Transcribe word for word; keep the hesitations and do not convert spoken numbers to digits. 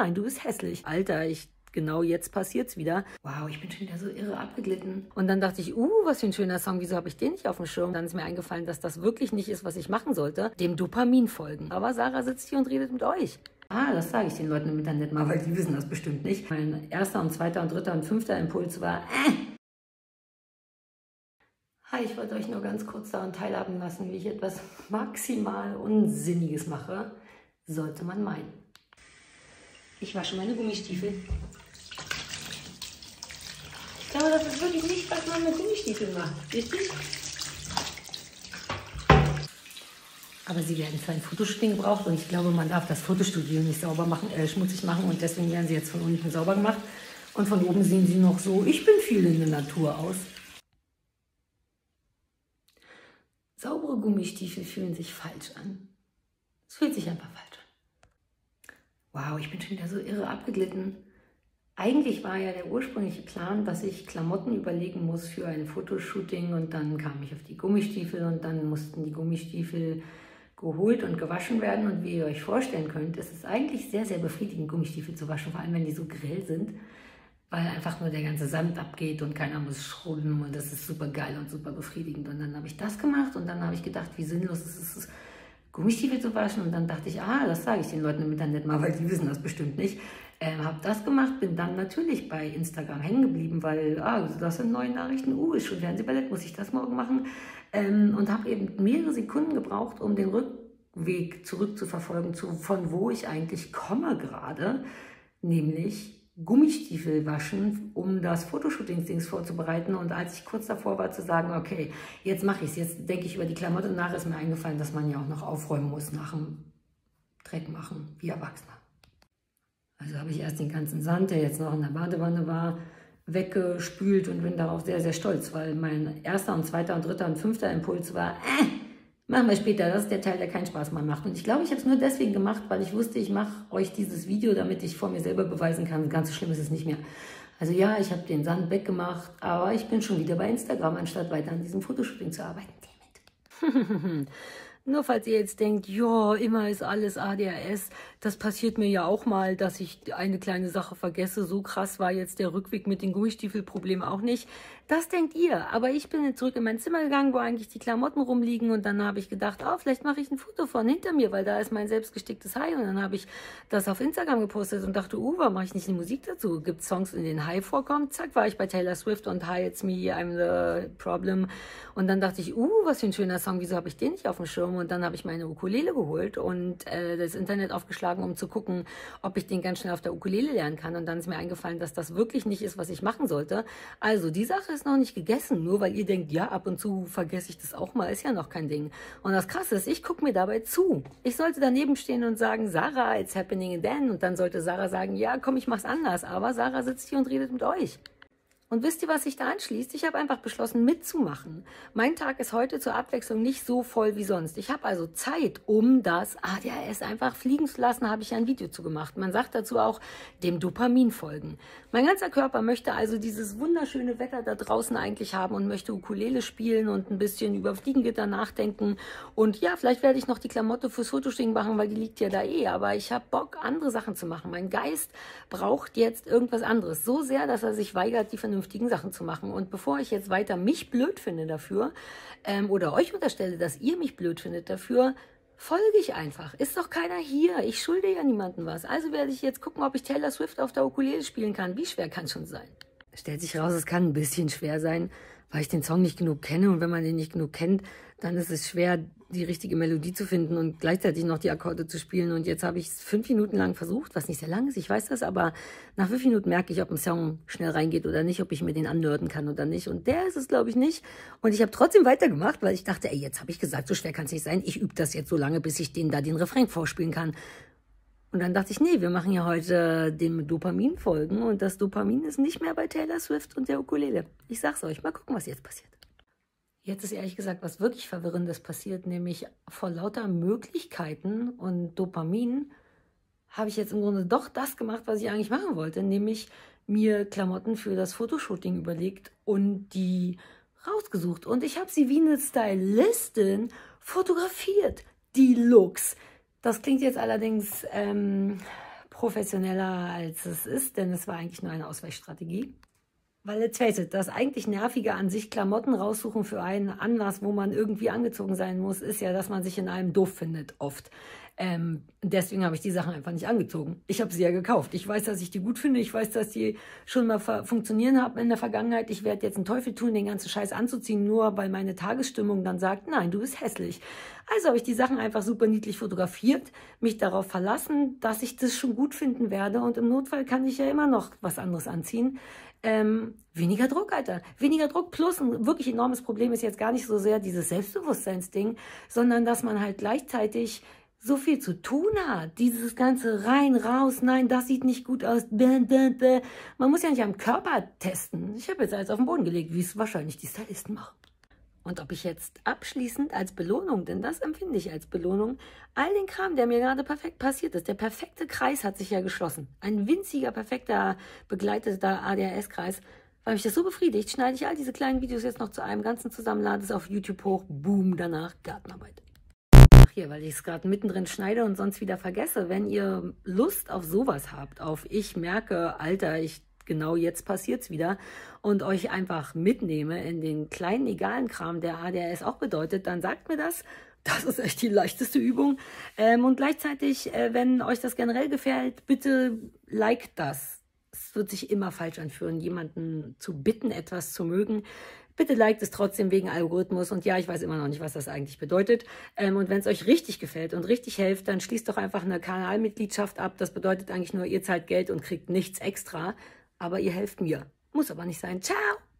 nein, du bist hässlich. Alter, ich... Genau jetzt passiert's wieder. Wow, ich bin schon wieder so irre abgeglitten. Und dann dachte ich, uh, was für ein schöner Song, wieso habe ich den nicht auf dem Schirm? Dann ist mir eingefallen, dass das wirklich nicht ist, was ich machen sollte. Dem Dopamin folgen. Aber Sarah sitzt hier und redet mit euch. Ah, das sage ich den Leuten im Internet mal, weil die wissen das bestimmt nicht. Mein erster und zweiter und dritter und fünfter Impuls war, äh. Hi, ich wollte euch nur ganz kurz daran teilhaben lassen, wie ich etwas maximal Unsinniges mache. Sollte man meinen. Ich wasche meine Gummistiefel. Ich glaube, das ist wirklich nicht, was man mit Gummistiefeln macht. Richtig? Aber sie werden für ein Fotoshooting gebraucht und ich glaube, man darf das Fotostudio nicht sauber machen, äh, schmutzig machen und deswegen werden sie jetzt von unten sauber gemacht. Und von oben sehen sie noch so, ich bin viel in der Natur aus. Saubere Gummistiefel fühlen sich falsch an. Es fühlt sich einfach falsch an. Wow, ich bin schon wieder so irre abgeglitten. Eigentlich war ja der ursprüngliche Plan, dass ich Klamotten überlegen muss für ein Fotoshooting und dann kam ich auf die Gummistiefel und dann mussten die Gummistiefel geholt und gewaschen werden und wie ihr euch vorstellen könnt, ist es eigentlich sehr, sehr befriedigend, Gummistiefel zu waschen, vor allem wenn die so grell sind, weil einfach nur der ganze Sand abgeht und keiner muss schrubben und das ist super geil und super befriedigend. Und dann habe ich das gemacht und dann habe ich gedacht, wie sinnlos ist es, Gummistiefel zu waschen und dann dachte ich, ah, das sage ich den Leuten im Internet mal, weil die wissen das bestimmt nicht. Ähm, habe das gemacht, bin dann natürlich bei Instagram hängen geblieben, weil, ah, das sind neue Nachrichten, uh, ist schon Fernsehballett, muss ich das morgen machen? Ähm, und habe eben mehrere Sekunden gebraucht, um den Rückweg zurückzuverfolgen, zu, von wo ich eigentlich komme gerade, nämlich Gummistiefel waschen, um das Fotoshooting-Dings vorzubereiten. Und als ich kurz davor war zu sagen, okay, jetzt mache ich es, jetzt denke ich über die Klamotte nach, ist mir eingefallen, dass man ja auch noch aufräumen muss nach dem Dreck machen, wie Erwachsener. Also habe ich erst den ganzen Sand, der jetzt noch in der Badewanne war, weggespült und bin darauf sehr, sehr stolz, weil mein erster und zweiter und dritter und fünfter Impuls war, äh, machen wir später, das ist der Teil, der keinen Spaß mehr macht. Und ich glaube, ich habe es nur deswegen gemacht, weil ich wusste, ich mache euch dieses Video, damit ich vor mir selber beweisen kann, ganz so schlimm ist es nicht mehr. Also ja, ich habe den Sand weggemacht, aber ich bin schon wieder bei Instagram, anstatt weiter an diesem Fotoshooting zu arbeiten. Damit. Nur falls ihr jetzt denkt, ja, immer ist alles A D H S, das passiert mir ja auch mal, dass ich eine kleine Sache vergesse. So krass war jetzt der Rückweg mit den Gummistiefelproblemen auch nicht. Das denkt ihr, aber ich bin jetzt zurück in mein Zimmer gegangen, wo eigentlich die Klamotten rumliegen und dann habe ich gedacht, oh, vielleicht mache ich ein Foto von hinter mir, weil da ist mein selbstgesticktes Hai und dann habe ich das auf Instagram gepostet und dachte, uh, warum mache ich nicht eine Musik dazu? Gibt Songs, in denen Hai vorkommt? Zack, war ich bei Taylor Swift und Hi, it's me, I'm the problem und dann dachte ich, uh, was für ein schöner Song, wieso habe ich den nicht auf dem Schirm? Und dann habe ich meine Ukulele geholt und äh, das Internet aufgeschlagen, um zu gucken, ob ich den ganz schnell auf der Ukulele lernen kann und dann ist mir eingefallen, dass das wirklich nicht ist, was ich machen sollte. Also die Sache ist noch nicht gegessen, nur weil ihr denkt, ja, ab und zu vergesse ich das auch mal, ist ja noch kein Ding. Und das Krasse ist, ich gucke mir dabei zu. Ich sollte daneben stehen und sagen, Sarah, it's happening again. Und dann sollte Sarah sagen, ja, komm, ich mach's anders. Aber Sarah sitzt hier und redet mit euch. Und wisst ihr, was sich da anschließt? Ich habe einfach beschlossen, mitzumachen. Mein Tag ist heute zur Abwechslung nicht so voll wie sonst. Ich habe also Zeit, um das A D H S einfach fliegen zu lassen, habe ich ja ein Video zu gemacht. Man sagt dazu auch, dem Dopamin folgen. Mein ganzer Körper möchte also dieses wunderschöne Wetter da draußen eigentlich haben und möchte Ukulele spielen und ein bisschen über Fliegengitter nachdenken. Und ja, vielleicht werde ich noch die Klamotte fürs Fotoshooting machen, weil die liegt ja da eh. Aber ich habe Bock, andere Sachen zu machen. Mein Geist braucht jetzt irgendwas anderes. So sehr, dass er sich weigert, die vernünftigen Sachen zu machen. Und bevor ich jetzt weiter mich blöd finde dafür ähm, oder euch unterstelle, dass ihr mich blöd findet dafür, folge ich einfach. Ist doch keiner hier. Ich schulde ja niemandem was. Also werde ich jetzt gucken, ob ich Taylor Swift auf der Ukulele spielen kann. Wie schwer kann es schon sein? Stellt sich raus, es kann ein bisschen schwer sein, weil ich den Song nicht genug kenne. Und wenn man den nicht genug kennt, dann ist es schwer, die richtige Melodie zu finden und gleichzeitig noch die Akkorde zu spielen. Und jetzt habe ich es fünf Minuten lang versucht, was nicht sehr lang ist, ich weiß das, aber nach fünf Minuten merke ich, ob ein Song schnell reingeht oder nicht, ob ich mir den anhören kann oder nicht. Und der ist es, glaube ich, nicht. Und ich habe trotzdem weitergemacht, weil ich dachte, ey, jetzt habe ich gesagt, so schwer kann es nicht sein. Ich übe das jetzt so lange, bis ich den da den Refrain vorspielen kann. Und dann dachte ich, nee, wir machen ja heute dem Dopamin folgen. Und das Dopamin ist nicht mehr bei Taylor Swift und der Ukulele. Ich sag's euch, mal gucken, was jetzt passiert. Jetzt ist ehrlich gesagt was wirklich Verwirrendes passiert, nämlich vor lauter Möglichkeiten und Dopamin habe ich jetzt im Grunde doch das gemacht, was ich eigentlich machen wollte, nämlich mir Klamotten für das Fotoshooting überlegt und die rausgesucht. Und ich habe sie wie eine Stylistin fotografiert, die Looks. Das klingt jetzt allerdings ähm, professioneller, als es ist, denn es war eigentlich nur eine Ausweichstrategie. Weil, let's face it, das eigentlich Nervige an sich, Klamotten raussuchen für einen Anlass, wo man irgendwie angezogen sein muss, ist ja, dass man sich in einem doof findet, oft. Ähm, deswegen habe ich die Sachen einfach nicht angezogen. Ich habe sie ja gekauft. Ich weiß, dass ich die gut finde. Ich weiß, dass die schon mal funktionieren haben in der Vergangenheit. Ich werde jetzt einen Teufel tun, den ganzen Scheiß anzuziehen, nur weil meine Tagesstimmung dann sagt, nein, du bist hässlich. Also habe ich die Sachen einfach super niedlich fotografiert, mich darauf verlassen, dass ich das schon gut finden werde. Und im Notfall kann ich ja immer noch was anderes anziehen. Ähm, weniger Druck, Alter. Weniger Druck plus ein wirklich enormes Problem ist jetzt gar nicht so sehr dieses Selbstbewusstseinsding, sondern dass man halt gleichzeitig so viel zu tun hat. Dieses ganze rein, raus, nein, das sieht nicht gut aus. Bäh, bäh, bäh. Man muss ja nicht am Körper testen. Ich habe jetzt alles auf den Boden gelegt, wie es wahrscheinlich die Stylisten machen. Und ob ich jetzt abschließend als Belohnung, denn das empfinde ich als Belohnung, all den Kram, der mir gerade perfekt passiert ist, der perfekte Kreis hat sich ja geschlossen. Ein winziger, perfekter, begleiteter A D H S-Kreis. Weil mich das so befriedigt, schneide ich all diese kleinen Videos jetzt noch zu einem Ganzen zusammen, lade es auf YouTube hoch, boom, danach Gartenarbeit. Ach hier, weil ich es gerade mittendrin schneide und sonst wieder vergesse, wenn ihr Lust auf sowas habt, auf ich merke, Alter, ich genau jetzt passiert's wieder und euch einfach mitnehme in den kleinen, egalen Kram, der A D H S auch bedeutet, dann sagt mir das. Das ist echt die leichteste Übung. Ähm, und gleichzeitig, äh, wenn euch das generell gefällt, bitte liked das. Es wird sich immer falsch anfühlen, jemanden zu bitten, etwas zu mögen. Bitte liked es trotzdem wegen Algorithmus. Und ja, ich weiß immer noch nicht, was das eigentlich bedeutet. Ähm, und wenn es euch richtig gefällt und richtig hilft, dann schließt doch einfach eine Kanalmitgliedschaft ab. Das bedeutet eigentlich nur, ihr zahlt Geld und kriegt nichts extra. Aber ihr helft mir. Muss aber nicht sein. Ciao!